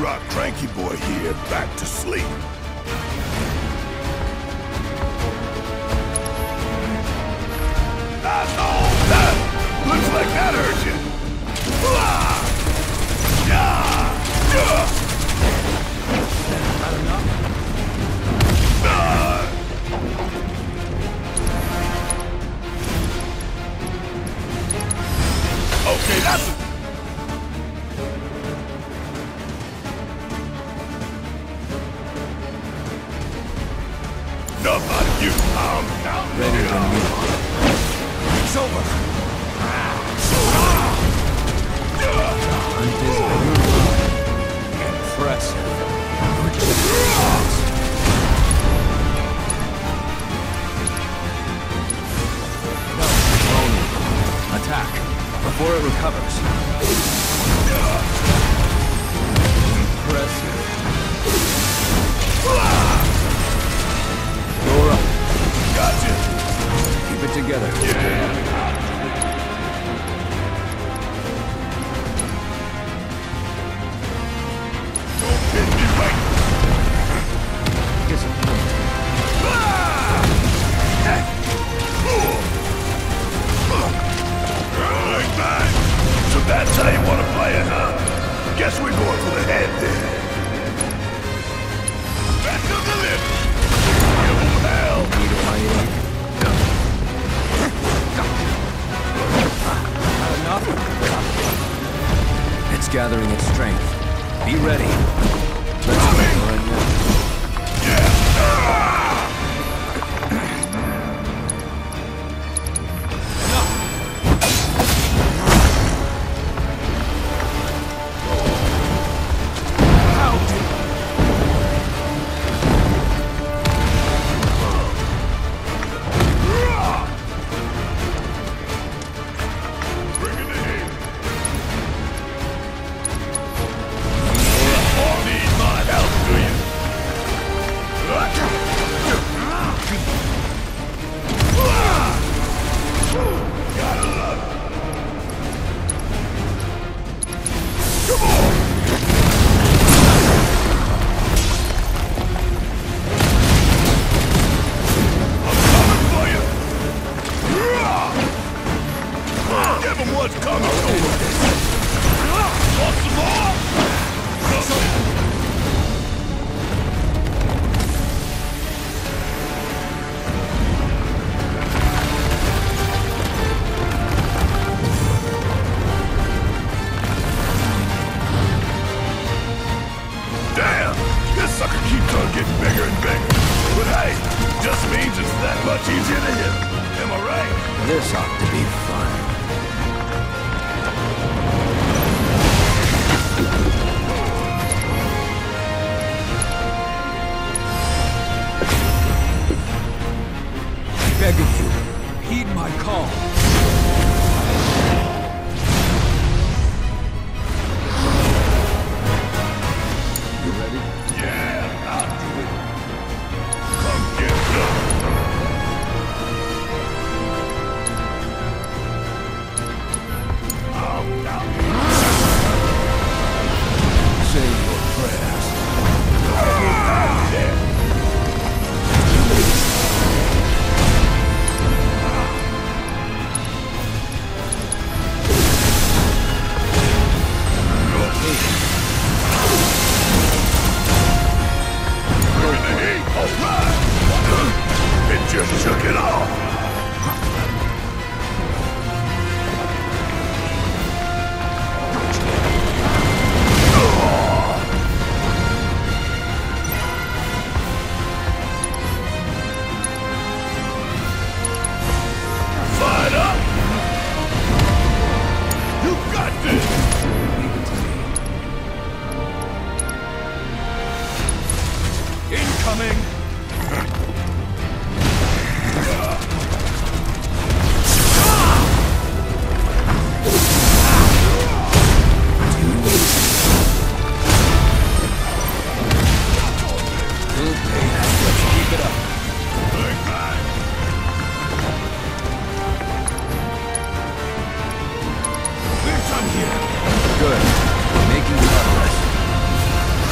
rock cranky boy here back to sleep. That's all! That looks like that hurt you! Okay, that's it! Enough out of you. I'm ready to move. It's over. Hunt is impressive. No, attack before it recovers. Impressive. Dora. Gotcha. Keep it together. Yeah. Don't hit me right. Disappointing. Like that. So that's how you want to play it, huh? Guess we're going for the head then. Back to the lip. Give him hell. Need my aid. Enough. It's gathering its strength. Be ready. Let's go right now. Yeah. This ought to be fun. I beg of you, heed my call. You ready? Yeah, I'll do it. Come get done. Say your prayers. There. You're in the heat. All right. It just shook it off. Fired up! You got this! Leave it to me. Incoming! We'll pay that. Let's keep it up. Like that. We're done here. Good. We're making progress.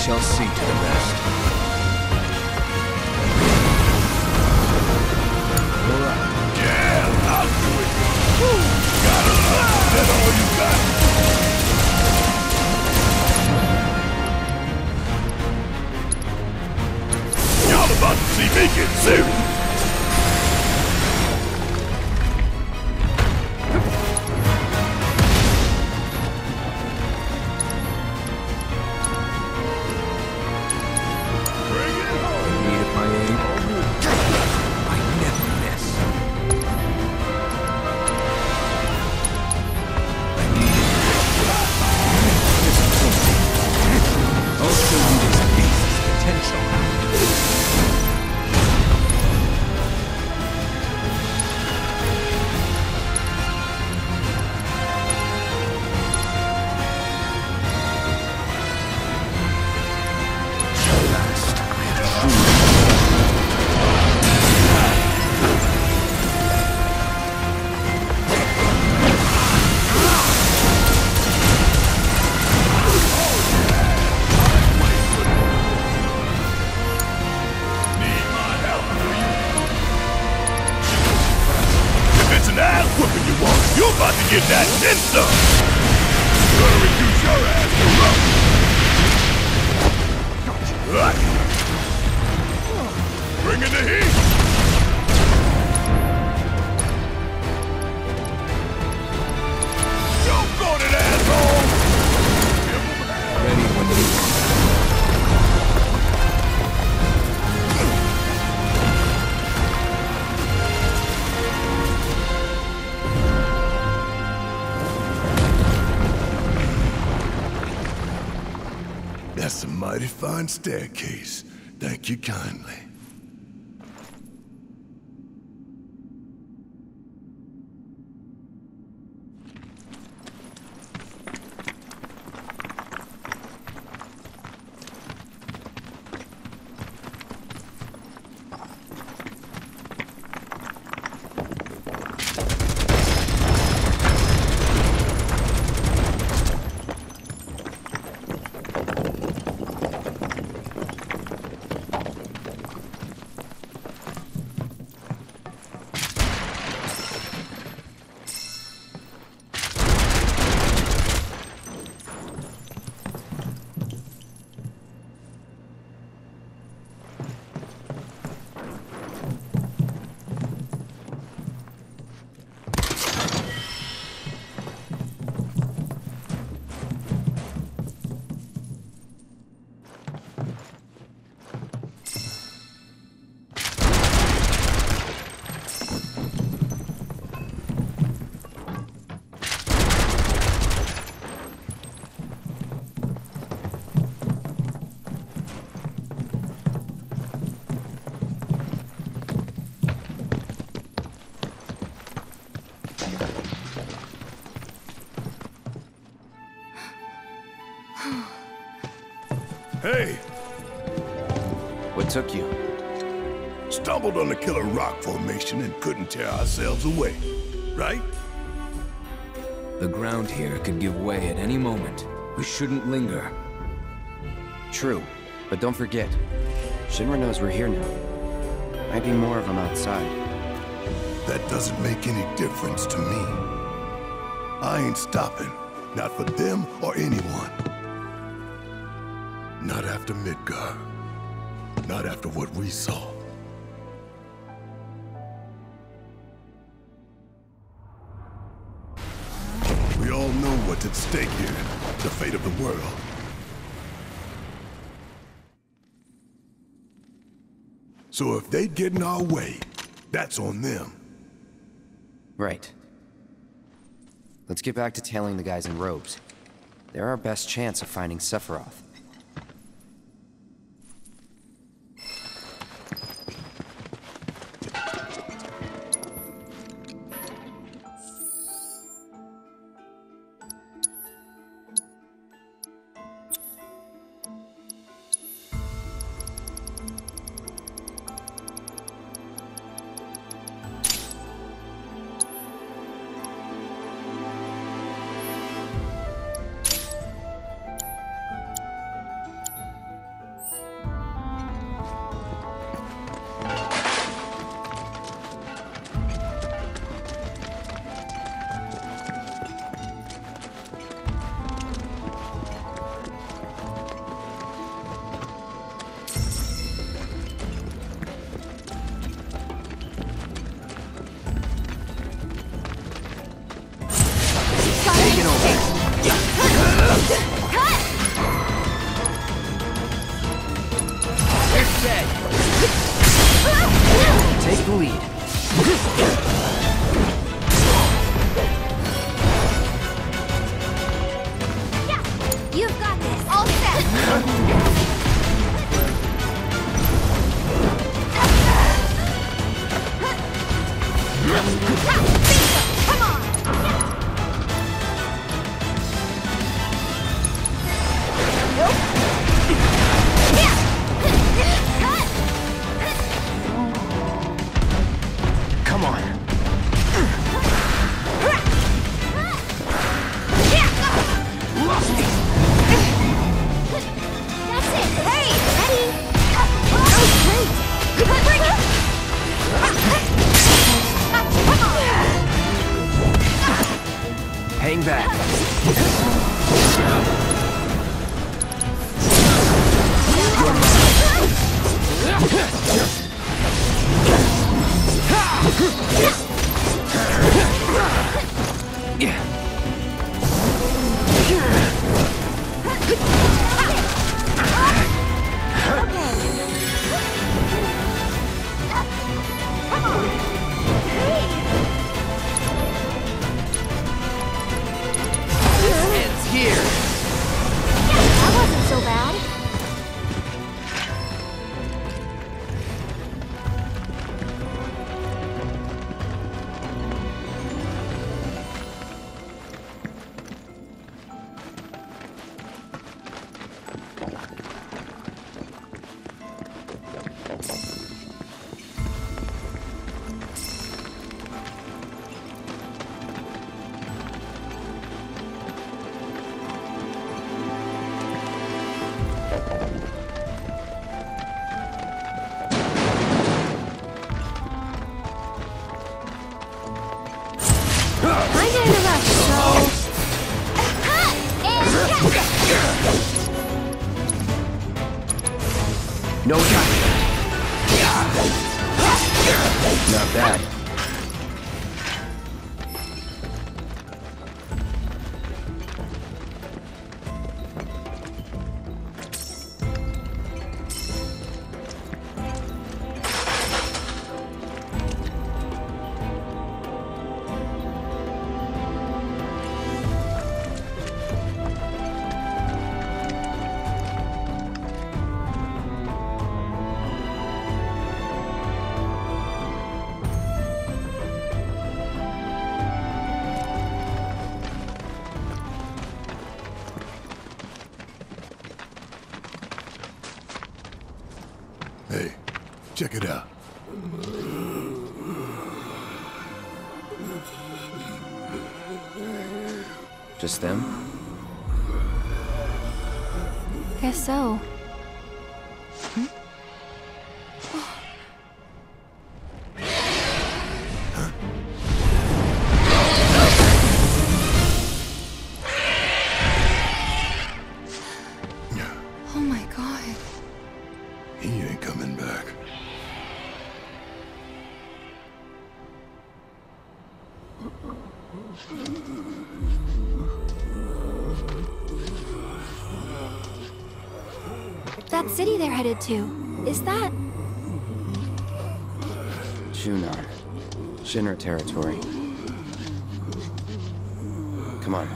shall see to the rest. Alright. Yeah, I'll do it. Woo! Got it. That's all you got. Y'all about to see me get serious. Get that then some! Gonna reduce your ass to rubble! Bring in the heat! Jump on it, asshole! Ready when you are. That's a mighty fine staircase. Thank you kindly. Hey! What took you? Stumbled on the killer rock formation and couldn't tear ourselves away. Right? The ground here could give way at any moment. We shouldn't linger. True, but don't forget, Shinra knows we're here now. Might be more of them outside. That doesn't make any difference to me. I ain't stopping. Not for them or anyone. Not after Midgar. Not after what we saw. We all know what's at stake here. The fate of the world. So if they get in our way, that's on them. Right. Let's get back to tailing the guys in robes. They're our best chance of finding Sephiroth. You've got this. All set. Come on. Nope. Come on. That's it. Hey, ready? Oh, great. Bring it. Come on. Hang back. No time. Not bad. Hey, check it out. Just them? Guess so. Oh my god. He ain't coming back. That city they're headed to, is that... Junon. Shinra territory. Come on.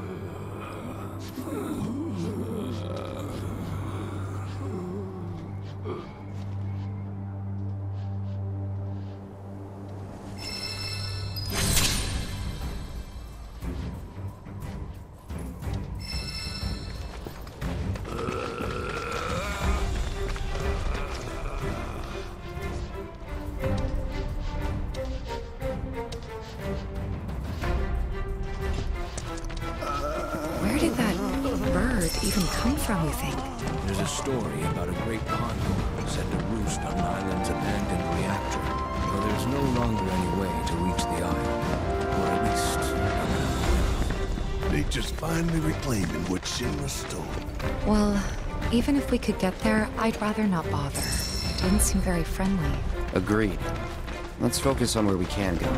Where did that bird even come from, you think? There's a story about a great condor set to roost on an island's abandoned reactor, where there's no longer any way to reach the island, or at least not enough. They just finally reclaiming what Shinra stole. Well, even if we could get there, I'd rather not bother. It didn't seem very friendly. Agreed. Let's focus on where we can go.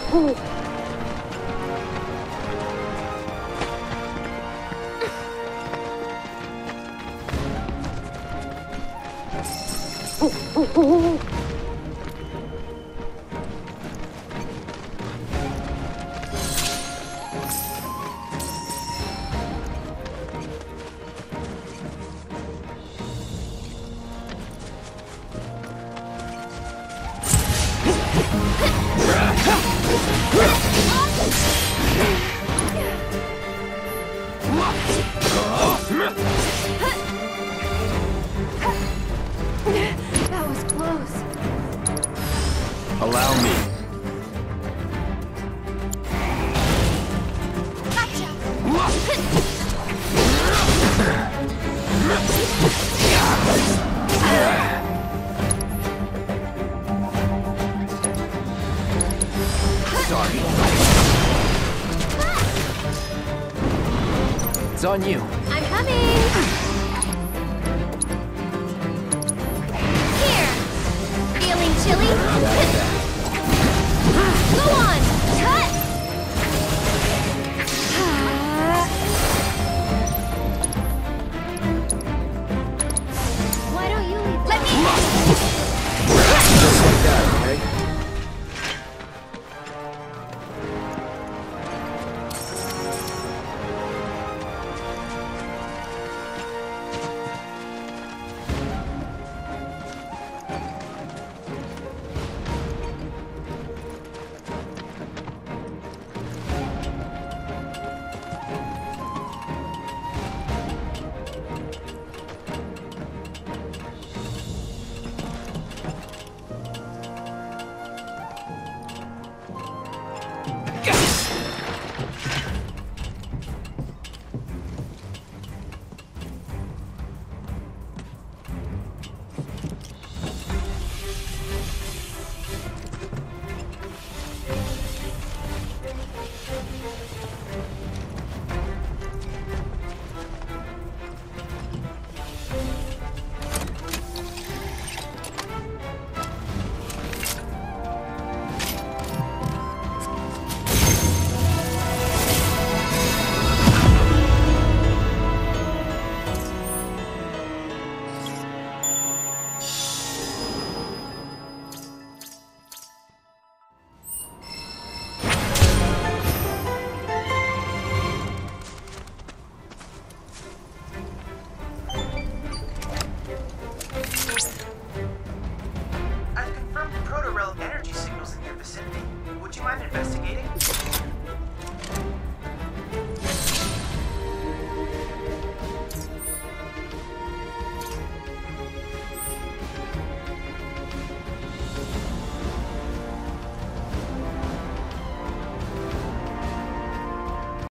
That was close. Allow me. Gotcha. Sorry. It's on you. I'm coming.